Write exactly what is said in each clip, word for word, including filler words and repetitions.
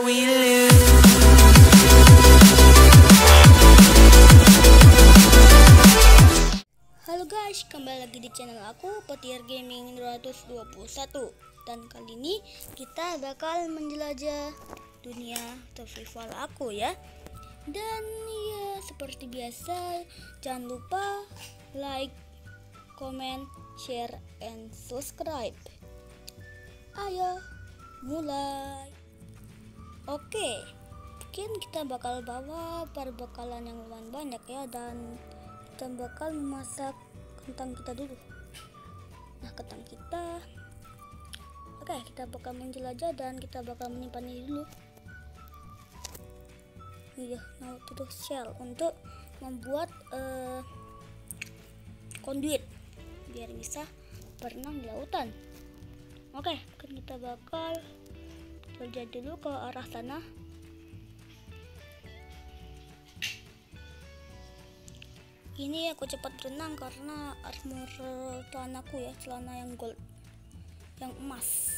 we lose. Halo guys, kembali lagi di channel aku Petir Gaming dua ratus dua puluh satu. Dan kali ini kita bakal menjelajah dunia survival aku ya. Dan ya seperti biasa, jangan lupa like, comment, share, and subscribe. Ayo mulai. Oke, mungkin kita bakal bawa perbekalan yang lumayan banyak ya. Dan kita bakal memasak kentang kita dulu. Nah, kentang kita, oke, kita bakal menjelajah dan kita bakal menyimpannya dulu. Iya, nah itu shell untuk membuat uh, konduit biar bisa berenang di lautan. Oke, kita bakal jelajah dulu ke arah sana. Ini aku cepat berenang karena armor celanaku ya, celana yang gold, yang emas.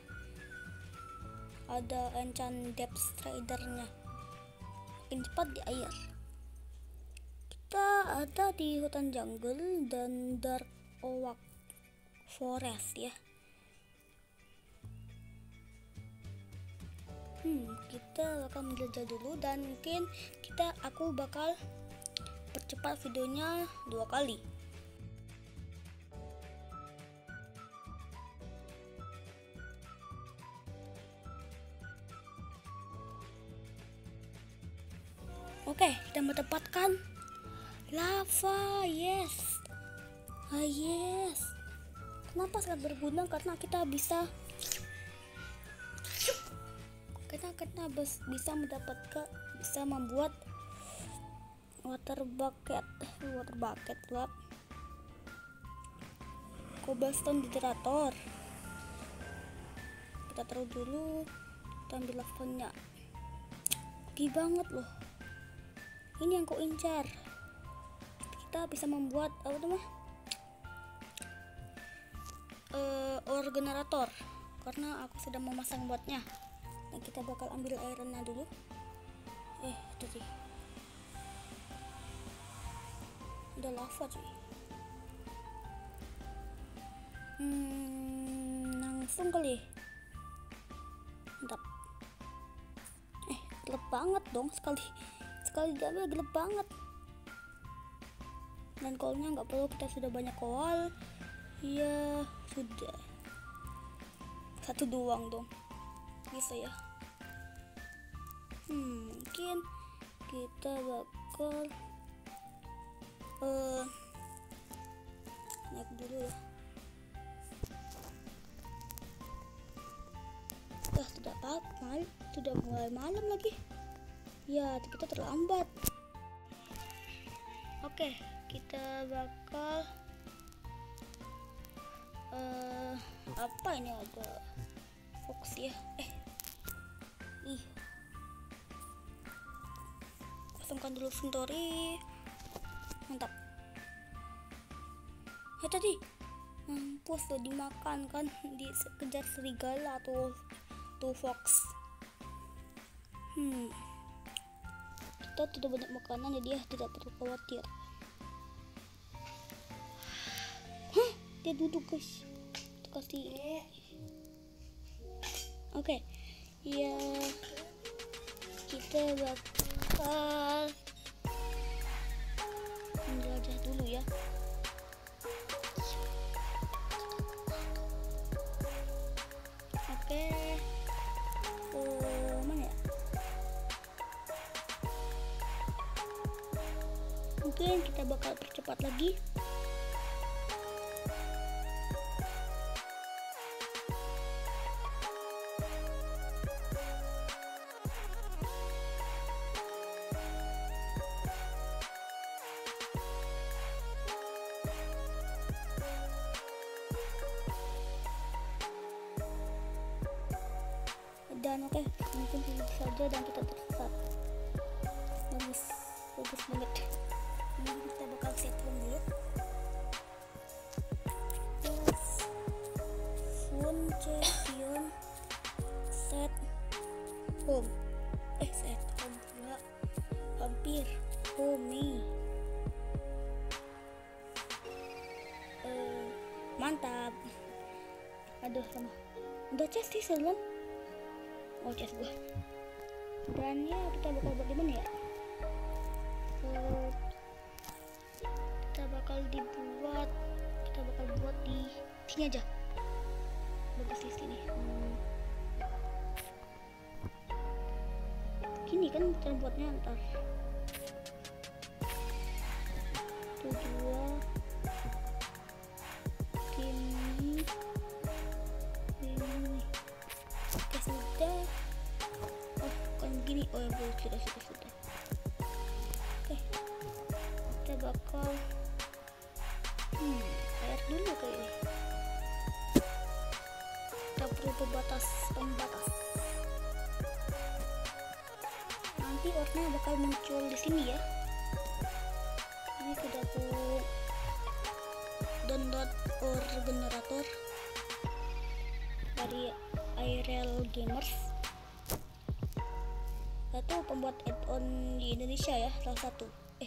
Ada enchant depth stridernya, makin cepat di air. Kita ada di hutan jungle dan dark oak forest ya. Hmm, kita bakal menjelajah dulu dan mungkin kita aku bakal percepat videonya dua kali. Oke, kita mendapatkan lava. Yes, ah yes. Kenapa sangat berguna? Karena kita bisa karena kita bisa mendapatkan bisa membuat water bucket water bucket lab cobblestone generator. Kita taruh dulu, kita ambil lavanya. Oke banget loh, ini yang ku incar. Kita bisa membuat apa namanya uh, ore generator karena aku sudah memasang buatnya. Nah, kita bakal ambil ironnya dulu. Eh itu sih udah lava cuy. Hmm, langsung kali. Mantap. Eh, gelap banget dong sekali. Sekali diambil gelap banget. Dan kolnya nggak perlu, kita sudah banyak kol. Iya, sudah. Satu doang dong. Bisa ya. Hmm, mungkin kita bakal Uh, naik dulu ya. Dah sudah apa? Sudah mulai malam lagi. Ya, kita terlambat. Oke, kita bakal uh, apa ini ada fox ya? Eh, ih, kosongkan dulu inventory. Mantap. Ya tadi mampus tuh dimakan kan, dikejar serigala atau tuh fox. Hmm, kita tidak banyak makanan jadi ya tidak perlu khawatir. Hah, dia duduk guys. Kita kasih. Oke, okay. Ya kita bakal menjelajah dulu ya. Oke, uh, mana ya? Mungkin kita bakal percepat lagi. Dan oke, okay, mungkin itu saja dan kita tersesat. Bagus, bagus banget. Ini kita bakal set room dulu. Yes, phone champion set home. Eh, set home pula. Hampir. Home. Uh, mantap. Aduh, sama. Udah chest sih sebelum. Oh, chest gua. Dan ya, kita bakal bagaimana ya? Uh, kita bakal dibuat. Kita bakal buat di sini aja. Bagus di sini. Hmm. Gini kan cara buatnya ntar. Tuh dua. Gini. Gini. Oke sudah. Oh kan gini. Oh ya boleh sudah sudah sudah. Oke. Kita bakal. Hmm. Air dulu kayaknya. Kita perlu pembatas pembatas. Nanti warna bakal muncul di sini ya. Ini sudah aku download or generator dari Airel Gamers. Itu pembuat add-on di Indonesia ya, salah satu. Eh,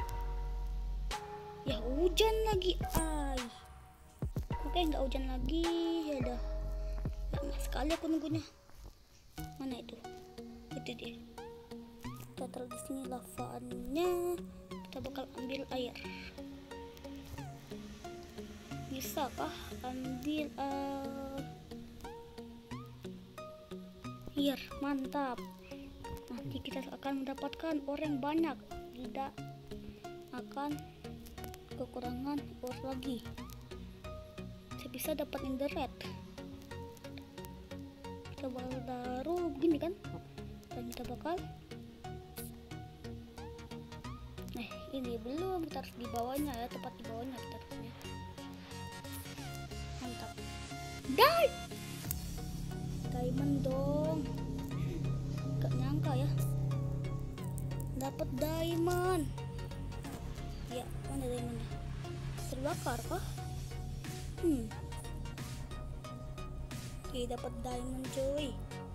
ya hujan lagi, ay. Oke nggak hujan lagi, ya udah. Lama sekali aku nunggunya. Mana itu? Itu dia. Kita taruh di sini lavaannya. Kita bakal ambil air. Bisakah ambil uh... air? Mantap. Nanti kita akan mendapatkan orang banyak. Tidak akan kekurangan ore lagi. Saya bisa dapat netherite. Kita bakal taruh begini kan, dan kita bakal nah ini belum, kita harus di bawahnya ya, tepat di bawahnya kita harusnya. Mantap. Die diamond dong, gak nyangka ya dapat diamond. Ya mana diamondnya, terbakar kah? hmm Oke, dapat diamond coy.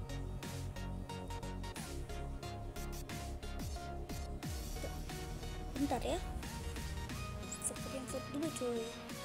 Bentar ya. Screenshot dulu coy.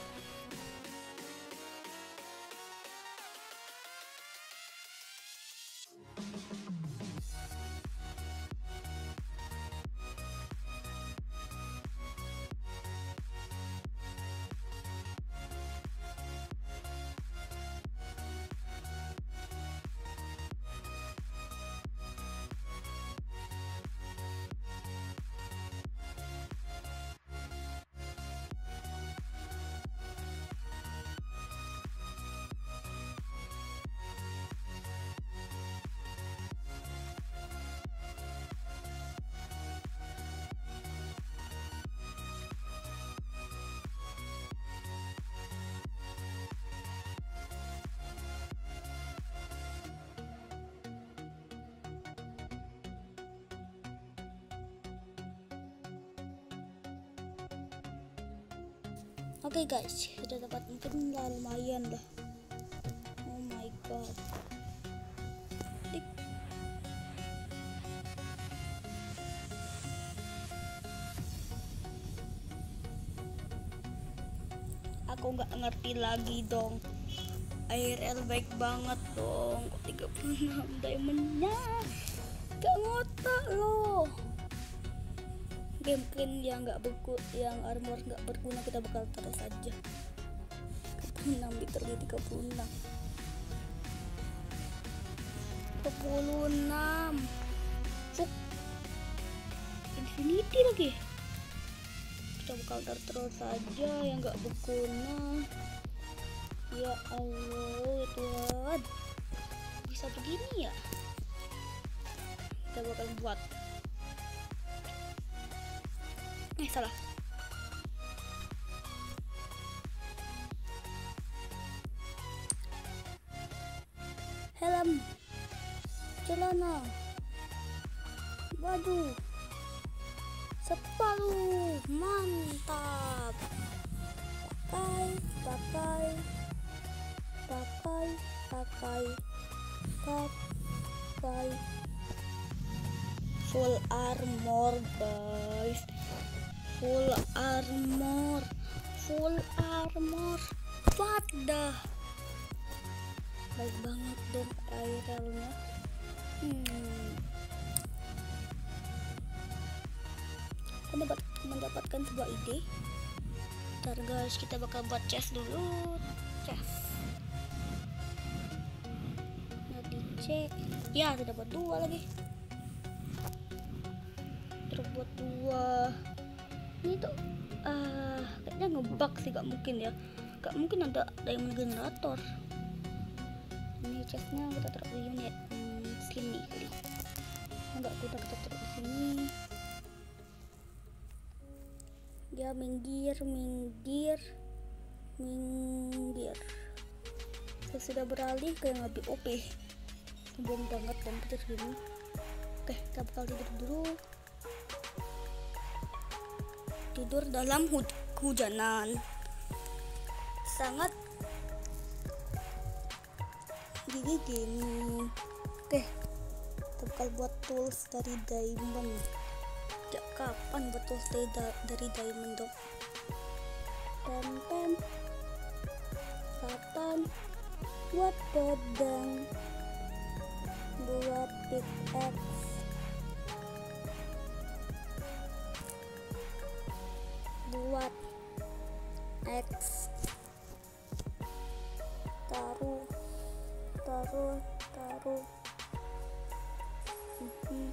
Oke okay guys, sudah dapat mungkin lah, lumayan dah. Oh my god. Dik. Aku nggak ngerti lagi dong. Airel baik banget dong. Kok tiga puluh enam diamondnya? Gak ngotak loh. Game clean yang nggak beku, yang armor nggak berguna kita bakal taruh saja. tiga puluh enam literally tiga puluh enam tiga puluh enam Fuk. Infinity lagi. Kita bakal taruh terus saja yang nggak berguna. Ya Allah ya Tuhan, bisa begini ya. Kita bakal buat Eh salah. Helm, celana, baju, sepatu, mantap. Pakai, pakai, pakai, pakai, pakai, full armor guys, full armor, full armor. Wadah, baik banget dong airelnya. Hmm. Aku dapat mendapatkan sebuah ide. Ntar guys, kita bakal buat chest dulu. Chest. Nah, dicek. Ya, sudah buat dua lagi. Terus buat dua. Ini tuh uh, kayaknya ngebug sih, gak mungkin ya. Gak mungkin ada diamond generator. Ini chestnya kita taruh di unit hmm, sini kali. Enggak, kita kita taruh di sini. Ya, minggir, minggir, minggir. Saya sudah beralih ke yang lebih O P. Sombong banget dan petir gini. Oke, kita bakal tidur dulu. Tidur dalam hu hujanan. Sangat gini gini. Oke, kita bakal buat tools dari diamond. Sejak kapan buat tools dari, dari diamond dong? Pem pem Satan buat pedang, buat pickaxe, buat X, taruh taruh taruh hmm.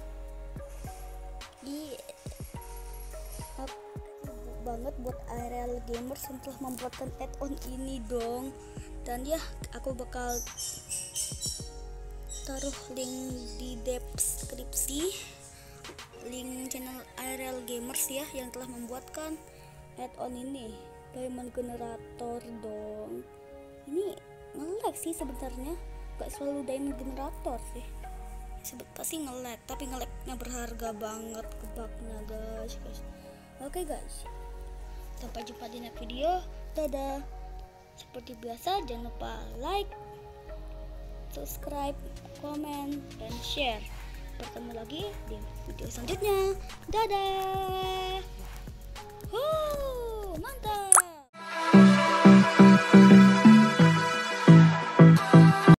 Yeah. Aku sibuk banget buat Aerial Gamers yang telah membuatkan add-on ini dong. Dan ya, aku bakal taruh link di deskripsi, link channel Aerial Gamers ya yang telah membuatkan add-on ini. Diamond generator dong. Ini nge-lag sih sebenarnya, gak selalu diamond generator sih. Sebut pasti nge-lag, tapi nge-lagnya berharga banget kebaknya guys, guys. Oke guys, sampai jumpa di next video. Dadah. Seperti biasa, jangan lupa like, subscribe, komen, dan share. Bertemu lagi di video selanjutnya. Dadah. Huh, mantap.